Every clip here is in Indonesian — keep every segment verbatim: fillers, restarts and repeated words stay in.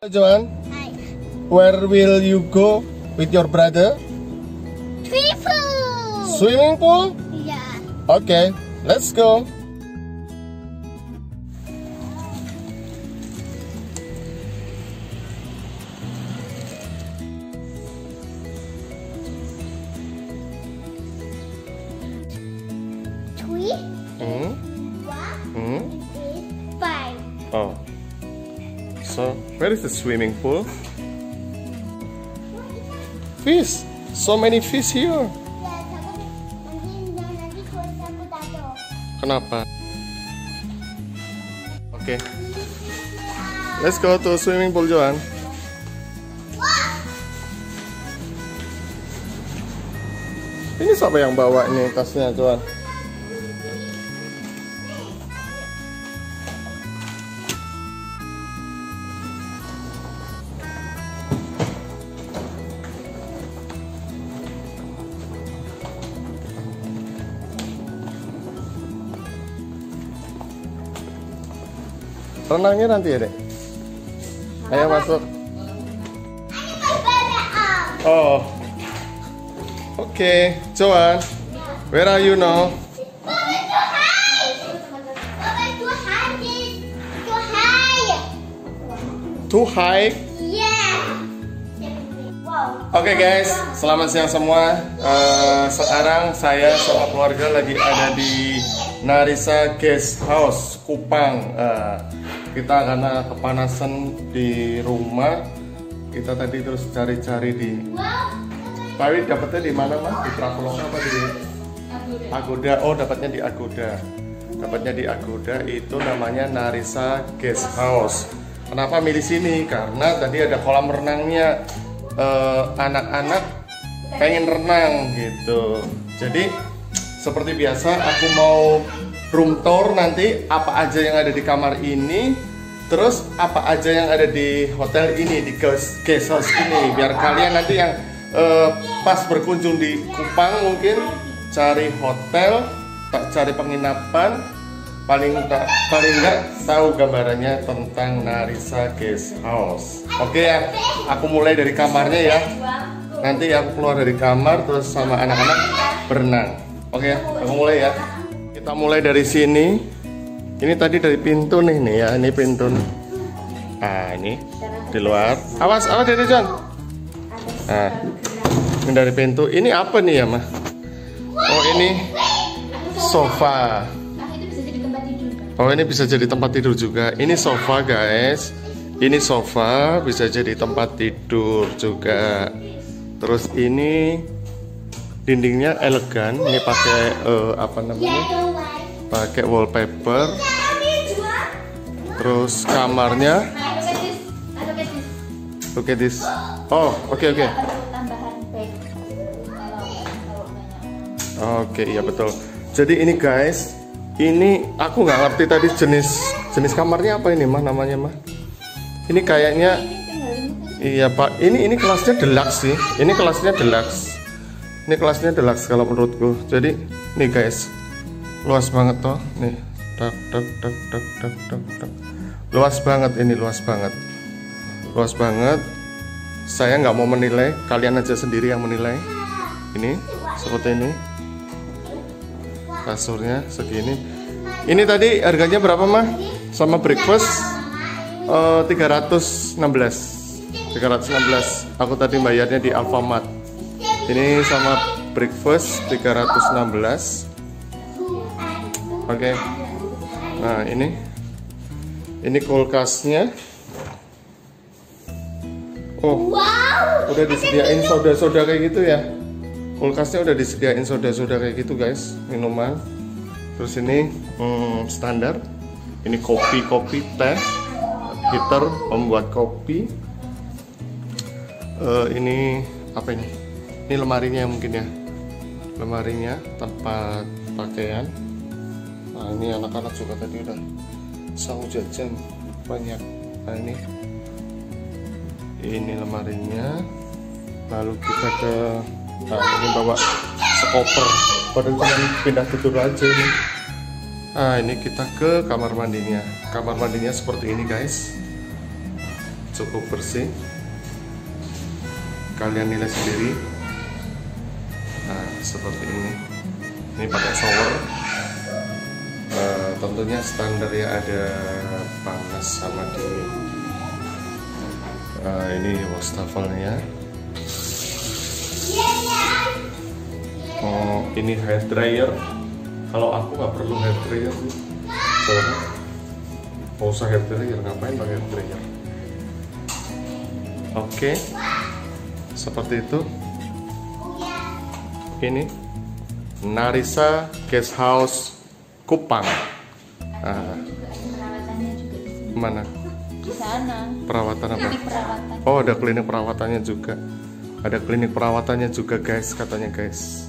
Joan, Hi. where will you go with your brother? Swimming pool. Swimming pool? Yeah. Okay, let's go. Three. Hmm? One. Hmm? Eight. Five. Oh. So, where is the swimming pool? Fish. So many fish here. Ya, takut nanti nanti kulit aku tato. Kenapa? Oke. Okay. Let's go to swimming pool, Joan. Ini siapa yang bawa ini tasnya, Joan? Renangnya nanti ya, Dek? Ayo masuk. Oh. Oke, okay. Joan. Where are you now? Too high? Oke okay guys, selamat siang semua. Uh, sekarang saya sama keluarga lagi ada di Narisa Guest House, Kupang. Uh, kita karena kepanasan di rumah, kita tadi terus cari-cari di. Pawi dapatnya di mana mas? Di Traveloka apa di Agoda? Oh dapatnya di Agoda. Dapatnya di Agoda itu namanya Narisa Guest House. Kenapa milih sini? Karena tadi ada kolam renangnya. Anak-anak uh, pengen renang gitu. Jadi seperti biasa aku mau room tour nanti apa aja yang ada di kamar ini, terus apa aja yang ada di hotel ini, di guest, guest house ini, biar kalian nanti yang uh, pas berkunjung di Kupang mungkin cari hotel, tak cari penginapan, paling tak paling nggak tahu gambarannya tentang Narisa Guest House. Oke ya, aku mulai dari kamarnya ya. Nanti aku keluar dari kamar terus sama anak-anak berenang. Oke ya, aku mulai ya. Kita mulai dari sini. Ini tadi dari pintu nih nih ya, ini pintu. Ah ini di luar. Awas, awas dari John. Nah, ini dari pintu. Ini apa nih ya mah? Oh ini sofa. Oh ini bisa jadi tempat tidur juga. Ini sofa guys. Ini sofa bisa jadi tempat tidur juga. Terus ini dindingnya elegan. Ini pakai uh, apa namanya? Pakai wallpaper. Terus kamarnya. Look at this. Oh oke okay, oke. Okay. Oke okay, iya betul. Jadi ini guys. Ini aku nggak ngerti tadi jenis jenis kamarnya apa ini mah namanya mah. Ini kayaknya iya pak. Ini ini kelasnya deluxe sih. Ini kelasnya deluxe. Ini kelasnya deluxe kalau menurutku. Jadi nih guys, luas banget toh. Nih, tak tak tak tak tak tak tak. Luas banget ini luas banget. Luas banget. Saya nggak mau menilai. Kalian aja sendiri yang menilai. Ini seperti ini. Kasurnya segini. Ini tadi harganya berapa mah? Sama breakfast uh, tiga ratus enam belas. tiga ratus enam belas. Aku tadi bayarnya di Alfamart. Ini sama breakfast tiga ratus enam belas. Oke. Okay. Nah, ini. Ini kulkasnya. Oh. Udah disediain soda-soda kayak gitu ya. Kulkasnya udah disediain soda-soda kayak gitu guys, minuman. Terus ini hmm, standar. Ini kopi-kopi, teh, heater pembuat kopi. Uh, ini apa ini? Ini lemarinya mungkin ya. Lemarinya tempat pakaian. Nah ini anak-anak juga tadi udah saung jajan banyak. Nah ini, ini lemarinya. Lalu kita ke nah, ini bawa sekoper, padahal cuma pindah tidur aja ini. Nah ini kita ke kamar mandinya. Kamar mandinya seperti ini guys. cukup bersih. Kalian nilai sendiri. Nah, seperti ini. Ini pakai shower. Uh, tentunya standar ya, ada panas sama dingin. Uh, ini wastafelnya. Oh, ini hair dryer. Kalau aku nggak perlu hair dryer sih. Nggak usah hair dryer, ngapain pakai hair dryer? Oke, seperti itu. Ini Narisa Guest House Kupang. Nah, mana? Di sana. Perawatan apa? Klinik perawatan. Oh, ada klinik perawatannya juga. Ada klinik perawatannya juga, guys, katanya, guys.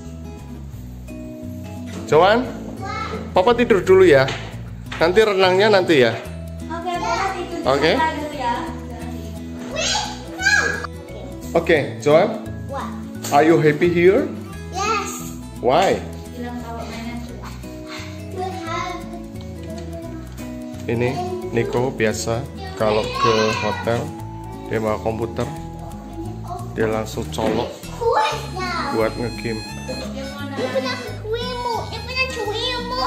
Joan, Papa tidur dulu ya. Nanti renangnya nanti ya. Oke, Papa tidur Oke. dulu ya. Oke, Joan, What? are you happy here? Yes. Why? Bilang kalau mainan dulu. We have. Ini Nico biasa kalau ke hotel dia bawa komputer, dia langsung colok Kuat now. buat ngegame. Dia punya kuimu. Dia punya cuimu.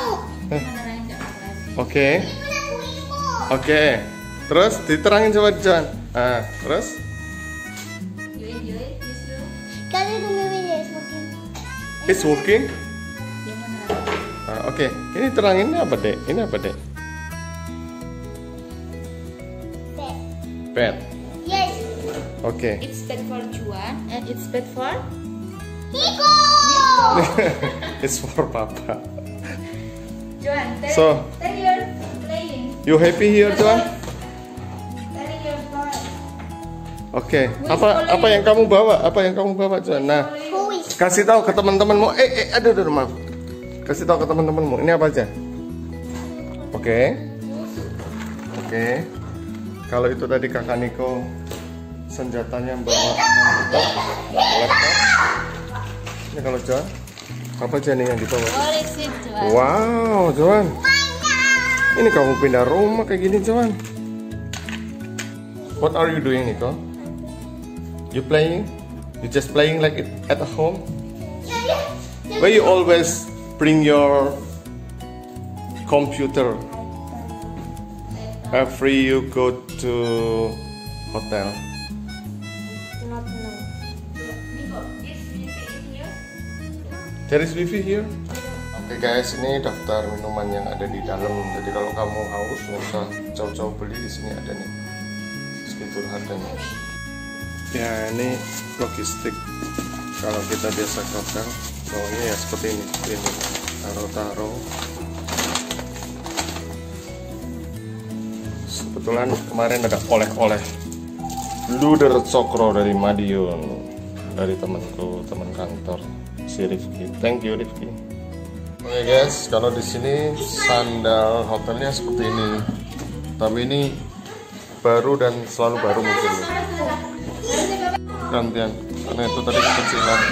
Oke, Dia punya cuimu. oke. Terus diterangin coba Joan. Ah, terus? Kali dulu dia smoking. It's working. Ah, oke. Ini terangin apa dek? Ini apa dek? Bed. Bed. Yes. Oke. It's bad for Juan and it's bad for Nico. It's for Papa. Juan. Tell, So- tell you're playing. You happy here, Joan? Tell you're fine. Oke. Apa apa yang kamu bawa? Apa yang kamu bawa, Joan? Nah, Who is? kasih tahu ke teman-temanmu. Eh, eh, aduh, aduh, maaf. Kasih tahu ke teman-temanmu. Ini apa aja? Oke. Oke. Kalau itu tadi kakak Niko senjatanya bawa komputer, laptop. Ini kalau Joan, apa aja nih yang dibawa? What is it, Juan? Wow, Joan. Ini kamu pindah rumah kayak gini, Joan. What are you doing, Niko? You playing? You just playing like it at home? Where you always bring your computer every you go to hotel? Not no. There is wifi here. Oke guys, ini daftar minuman yang ada di dalam. Jadi kalau kamu haus nggak usah jauh-jauh beli, di sini ada nih. Segitu harganya. Ya ini logistik. Kalau kita biasa ke hotel, bawahnya ya seperti ini. Ini taruh-taruh. Kebetulan kemarin ada oleh-oleh luder cokro dari Madiun, dari temanku, teman kantor si Rifki. Thank you Rifki. Oke guys, kalau di sini sandal hotelnya seperti ini, tapi ini baru dan selalu baru mungkin nih. Gantian, karena itu tadi kekecilan.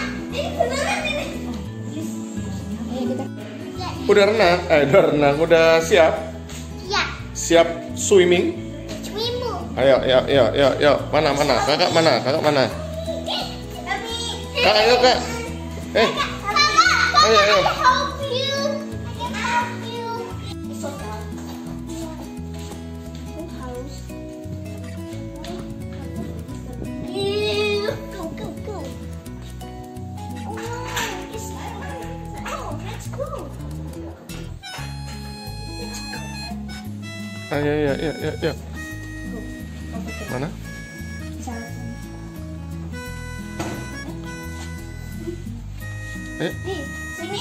Udah renang, eh udah renang, udah siap, Ya. siap swimming. Cuimu. Ayo, ayo, ayo, ayo, ayo, mana, mana, kakak mana, kakak mana? Tapi. Kak, ayo kak, eh, Kakak, ayo, ayo. I can help you. I can help you. It's okay. House. Go, go, go. Oh, it's, oh, let's go. Ayo, ayo, ayo, ayo, ayo. Mana? Eh, Nih, sini.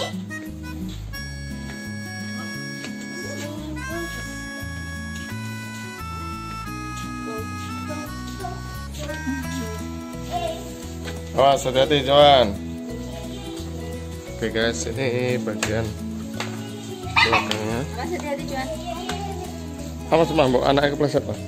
awas, hati-hati Joan. Oke guys, ini bagian belakangnya. Mas hati-hati, Juan. Apa cuma mbok anaknya kepleset Pak?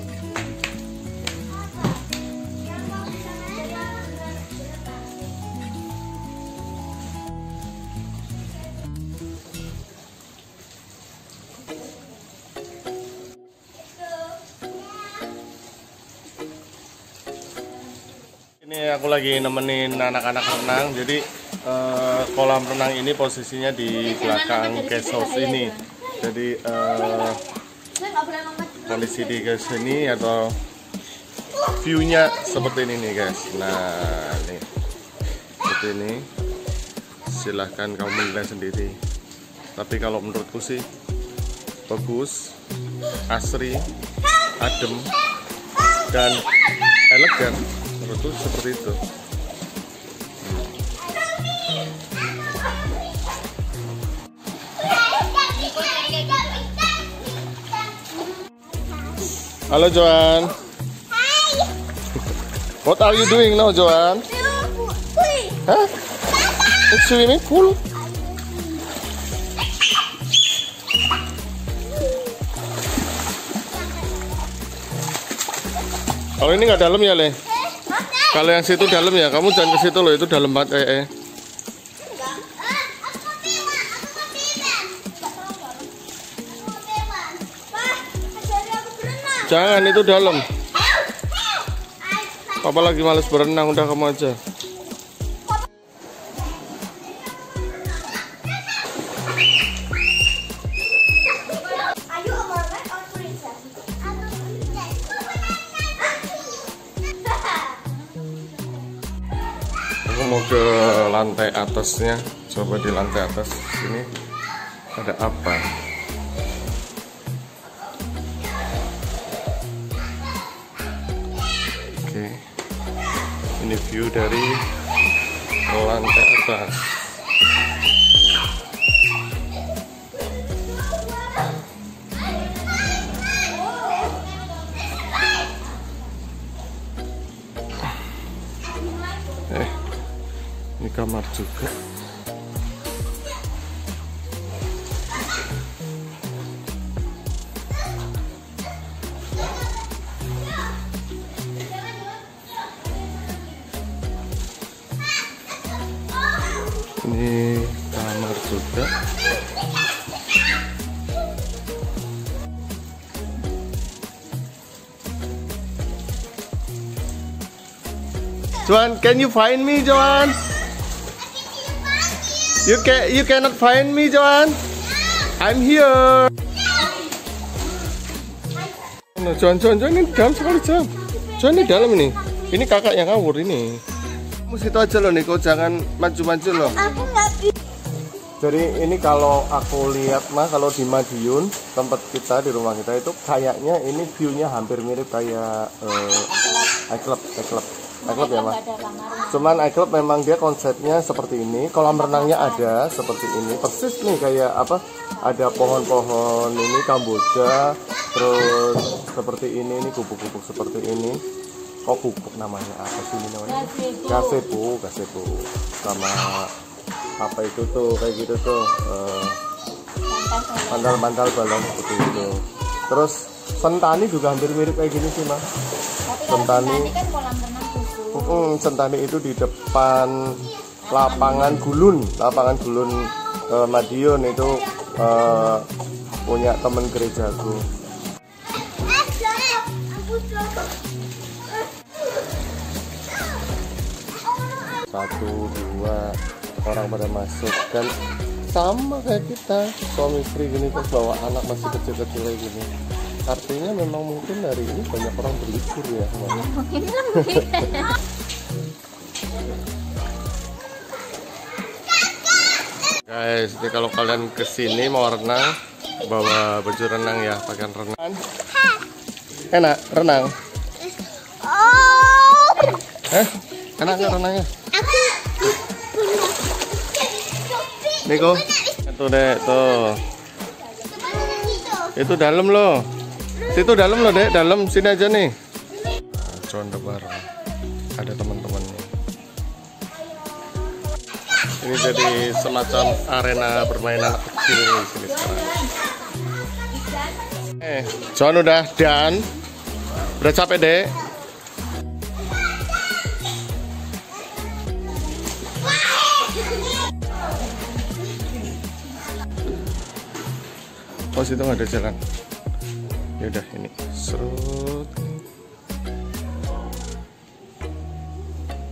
Ini aku lagi nemenin anak-anak renang. Jadi uh, kolam renang ini posisinya di belakang guest house ini. Jadi uh, kondisi di guys ini atau view-nya seperti ini nih guys. Nah, nih seperti ini. Silahkan kamu menilai sendiri. Tapi kalau menurutku sih bagus, asri, adem, dan elegan. Menurutku seperti itu. Halo Joan. Hi. What are you doing now, Joan? Huh? It's swimming pool. Kalau ini nggak dalam ya, Le? Kalau yang situ dalam ya, kamu jangan ke situ loh, itu dalam banget. Eh, eh. Jangan, itu dalam. Papa lagi males berenang, udah kamu aja. Aku mau ke lantai atasnya. Coba di lantai atas sini ada apa? Oke, ini view dari lantai atas. Eh, ini kamar juga. Ini kamar juga. Joan, can you find me, Joan? You can you cannot find me, Joan? I'm here. No, Joan, Joan, Joan, ini dalam sekali, Joan. Joan, ini dalam ini. Ini kakak yang ngawur ini. Kamu situ aja loh, Niko, jangan maju-maju loh. Aku nggak bisa. Jadi ini kalau aku lihat mah, kalau di Madiun tempat kita di rumah kita itu kayaknya ini view-nya hampir mirip kayak uh, iClub, iClub, iClub ya mas. Cuman iClub memang dia konsepnya seperti ini, kolam renangnya ada seperti ini, persis nih kayak apa? Ada pohon-pohon ini kamboja, terus seperti ini, ini gubuk-gubuk seperti ini. Kok gubuk namanya apa sih ini namanya? Gazebo, gazebo sama apa itu tuh kayak gitu tuh bantal-bantal uh, balon seperti itu. Terus Sentani juga hampir mirip kayak gini sih mas. Sentani kan kolam renang khusus. Uh, Sentani itu di depan lapangan Gulun, lapangan Gulun uh, Madiun itu uh, punya temen gerejaku. Satu dua orang pada masuk dan sama kayak kita suami istri gini terus bawa anak masih kecil-kecil kayak gini. Artinya memang mungkin hari ini banyak orang berlibur ya. Mungkin guys, ini kalau kalian kesini mau renang bawa baju renang ya, pakaian renang. Enak renang? Oh. Eh, enak nggak renangnya? Niko, itu dek tuh. Itu dalam loh. Situ dalam loh dek, dalam sini aja nih. Nah, contoh bareng. Ada teman-temannya. Ini jadi semacam arena bermain anak kecil di sini sekarang. Eh, John udah dan udah capek dek. Oh situ nggak ada jalan. Ya udah ini serut.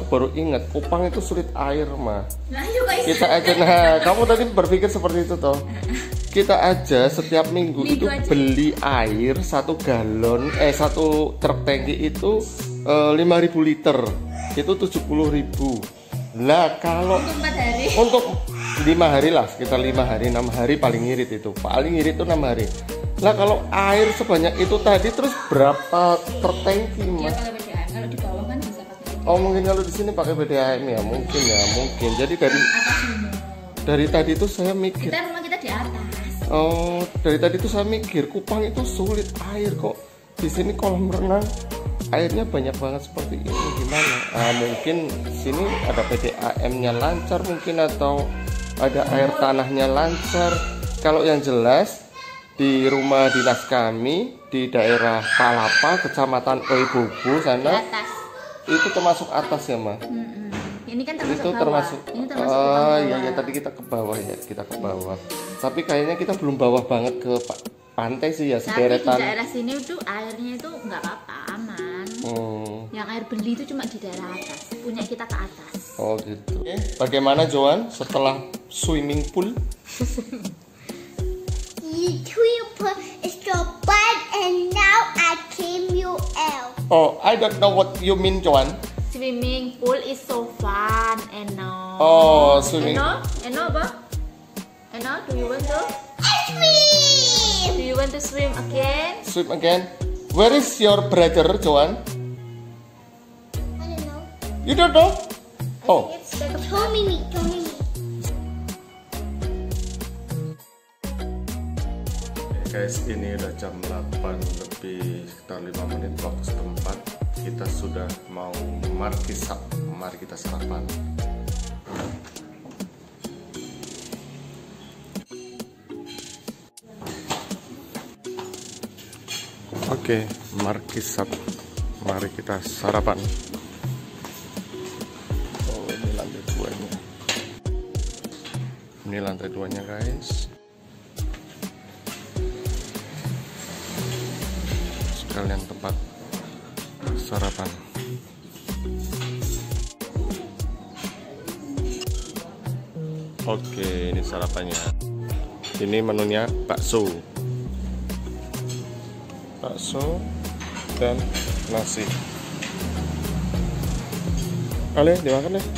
aku baru ingat Kupang itu sulit air mah. Nah, yuk guys. Kita aja, nah kamu tadi berpikir seperti itu toh. Kita aja setiap minggu, minggu itu aja. beli air satu galon, eh satu truk tangki itu lima ribu liter, itu tujuh puluh ribu. Lah kalau Untuk empat hari. untuk lima hari lah, sekitar lima hari, enam hari paling irit itu, paling irit itu enam hari. Lah kalau air sebanyak itu tadi terus berapa per tangki Dia mas? pakai B D A M. Kalau di bawah kan bisa pakai. Oh mungkin kalau di sini pakai B D A M ya, mungkin ya, mungkin. Jadi dari Atas sumur. dari tadi tuh saya mikir, Kita rumah kita di atas. oh dari tadi tuh saya mikir Kupang itu sulit air kok. Di sini kolam renang airnya banyak banget seperti ini, gimana? Ah mungkin sini ada P D A M-nya lancar mungkin, atau ada air tanahnya lancar. Kalau yang jelas di rumah dinas kami di daerah Palapa, Kecamatan Oibobo Di sana, atas. itu termasuk atas ya, Ma? Mm-mm. Ini kan termasuk Itu bawah. termasuk. Ini termasuk Oh bawah. iya iya tadi kita ke bawah ya, kita ke bawah. Tapi kayaknya kita belum bawah banget ke pa- pantai sih ya, Tapi di sederetan. daerah sini tuh airnya itu nggak apa-apa, aman. Hmm. Yang air beli itu cuma di daerah atas. Punya kita ke atas. Oh gitu. Oke, bagaimana Joan setelah swimming pool? You tweet put is your butt and now I came you out. Oh, I don't know what you mean, Joan. Swimming pool is so fun, Eno. Oh, swimming. Eno, Eno apa? Eno, do you want to? Swim. Do you want to swim again? Swim again. Where is your brother, Joan? I don't know. You don't know? Oh, It's Tommy me, Tommy me. guys, ini udah jam delapan lebih sekitar lima menit waktu setempat. Kita sudah mau markisap. Mari kita sarapan. Oke, markisap. Mari kita sarapan. Oh, ini lantai duanya. Ini lantai duanya, guys. Sekalian tempat sarapan. Oke, ini sarapannya. Ini menunya bakso. Bakso dan nasi. Ale, dimakan deh.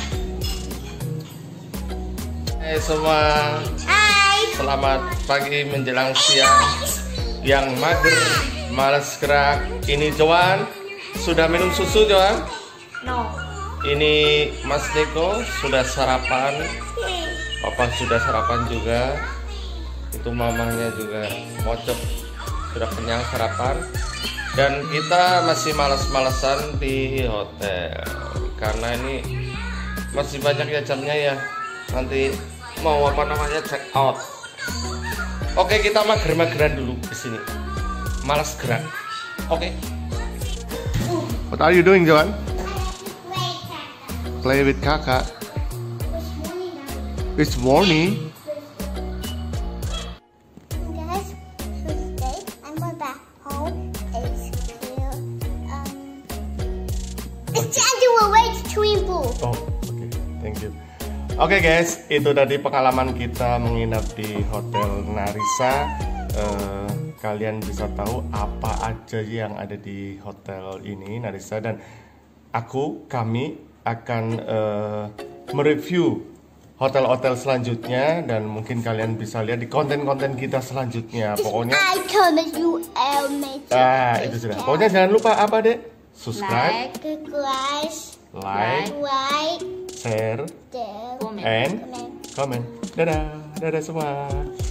Hai semua. Hi. Selamat pagi menjelang siang. Yang mager, malas gerak. Ini Joan. Sudah minum susu, Joan? No. Ini Mas Niko sudah sarapan. Papa sudah sarapan juga. Itu mamanya juga mocok, sudah kenyang sarapan. Dan kita masih malas-malasan di hotel karena ini masih banyak ya jamnya ya. Nanti mau apa namanya check out. Oke, kita mager-mageran dulu di sini. Malas gerak. Oke. What are you doing, Joan? Play with kakak. It's morning. Guys, Tuesday, I'm going back home. It's clear. Um, it's time to away to swimming pool. Oh, oke, thank you. Oke guys, itu tadi pengalaman kita menginap di Hotel Narisa. Eh, kalian bisa tahu apa aja yang ada di hotel ini Narisa, dan aku, kami akan eh, mereview hotel-hotel selanjutnya, dan mungkin kalian bisa lihat di konten-konten kita selanjutnya. Pokoknya, I come as you L mate. ah itu sudah. Pokoknya jangan lupa apa deh? Subscribe, Like, Guys, like, right share, there. comment. and comment. Dadah, dadah semua.